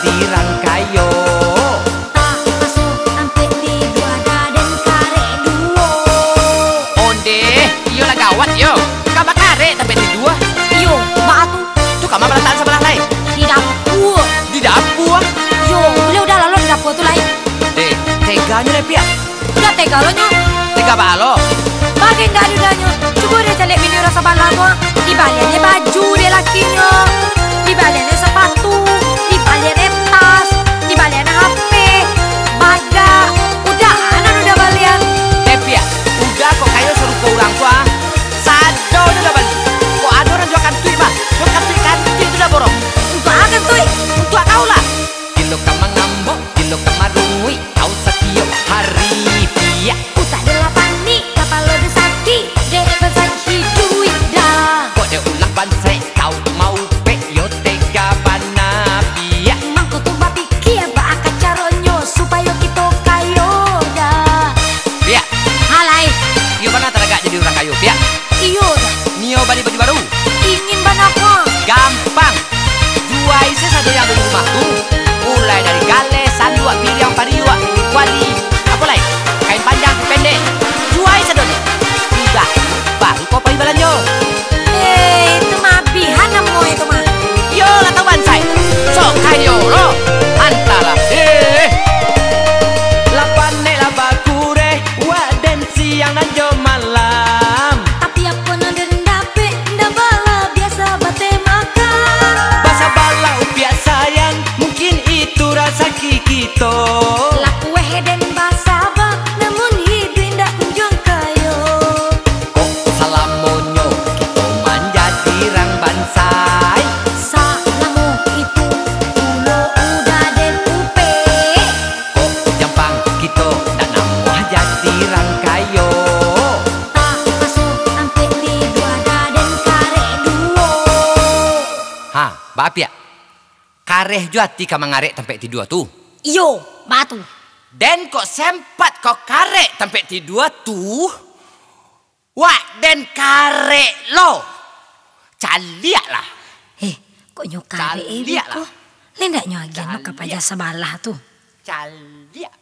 jadi rangkayo. Tak masuk sampai di dua dan karek duo. Onde, iyo lah gawat yo. Kabar karek sampai di dua. Yo, mak tu Tu kamar letak sebelah lain. di dapur. Di dapur. Yo, udah lalu di dapur tu lain. Teganya deh pihak. Udah tega lo nyo. Tega balo. Bagai ndak ada nyo. Coba dia cari bini rasa balah tu. Di baliknya baju dia lakinya. Di baliknya sepatu. Di baliknya tas. Di baliknya HP. Baga. Udah anak udah balian. Pihak. Udah kok kayo suruh ke orang tua. Sado udah balik. Kok ada orang jual kantui mah? Jual kantui itu udah borong. Untuk akan tuh. Untuk kau lah. Kilo kama ngambok, kilo kama rungui. Kau sakio hari pihak. Utak adalah panik. Kapal lo desaki. Dek besar hidui dah. Kok dia ulang bansai. Kau mau pe yo tega bana pihak. Emang kau tuh pikir apa akan caronyo supaya kita kayo dah. Pihak. Halai. Iyo mana teragak jadi orang kayu pihak. Iyo dah. Nio beli baju baru. Ingin banapa? Gampang. Jual isi satu yang ada di rumah tuh. Mulai dari gale, sanduak, piriang, pariwak, wali, apa lain? Kain panjang, pendek. Jual isi satu. Udah. Baru kau pergi balanjo. Itu mah bihan namo itu mah. Yo lah tahu bansai. Sok kayo lo. Antara. Lapan ne labakure. Waden siang dan jam malam. Tapi apa nanti ndape ndabala biasa bate makan. Basa balau biasa sayang. Mungkin itu rasa kikito. Laku dan basa ba namun hidup ndak kunjung kayo. Kok salamonyo kita manjadi rang bansai. Salamu itu ulo udah den upe. Kok jampang kita dan namuh jadi rang kayo. Tak masuk sampai di dua dan karek duo. Ha, bapia. Kareh juati ka mangarek tempat tidua tu. Yo, batu. Den kok sempat kok karek tempat tidua tu. Wah, den karek lo. Caliak lah. Kok nyo karek Caliak ko? lah. Lendak nyo agen no kapaja sebalah tu. Caliak.